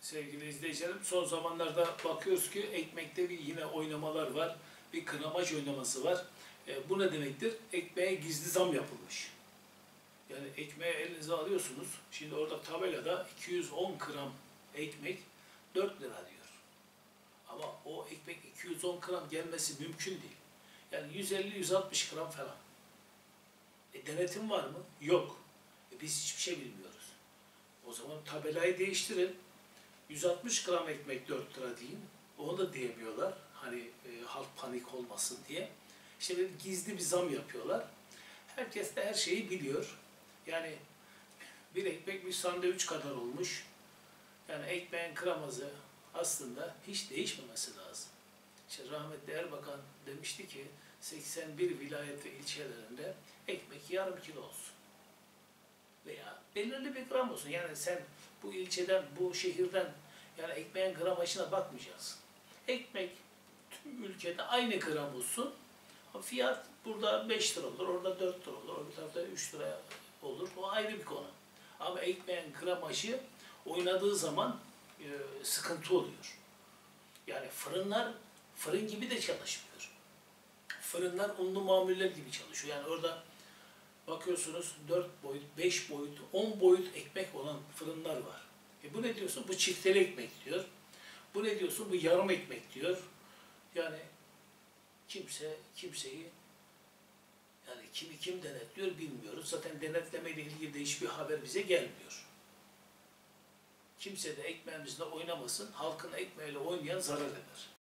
Sevgili izleyicilerim, son zamanlarda bakıyoruz ki ekmekte yine oynamalar var. Bir gramaj oynaması var. Bu ne demektir? Ekmeğe gizli zam yapılmış. Yani ekmeği elinize alıyorsunuz. Şimdi orada tabelada 210 gram ekmek 4 lira diyor. Ama o ekmek 210 gram gelmesi mümkün değil. Yani 150-160 gram falan. Denetim var mı? Yok. Biz hiçbir şey bilmiyoruz. O zaman tabelayı değiştirin. 160 gram ekmek 4 lira deyin. Onu da diyemiyorlar. Hani halk panik olmasın diye. İşte böyle gizli bir zam yapıyorlar. Herkes de her şeyi biliyor. Yani bir ekmek bir sandviç kadar olmuş. Yani ekmeğin gramajı aslında hiç değişmemesi lazım. İşte rahmetli Erbakan demişti ki 81 vilayet ve ilçelerinde ekmek yarım kilo olsun. Veya belirli bir gram olsun. Yani sen bu ilçeden, bu şehirden yani ekmeğin gramajına bakmayacaksın. Ekmek tüm ülkede aynı gram olsun. Fiyat burada 5 lira olur, orada 4 lira olur, öbür tarafta 3 lira olur. O ayrı bir konu. Ama ekmeğin gramajı oynadığı zaman sıkıntı oluyor. Yani fırınlar fırın gibi de çalışmıyor. Fırınlar unlu mamuller gibi çalışıyor. Yani orada bakıyorsunuz 4 boyut, 5 boyut, 10 boyut ekmek olan fırınlar var. Bu ne diyorsun? Bu çifteli ekmek diyor. Bu ne diyorsun? Bu yarım ekmek diyor. Yani kimseyi yani kim denetliyor bilmiyoruz. Zaten denetlemeyle ilgili de hiçbir haber bize gelmiyor. Kimse de ekmeğimizle oynamasın. Halkın ekmeğiyle oynayan zarar eder.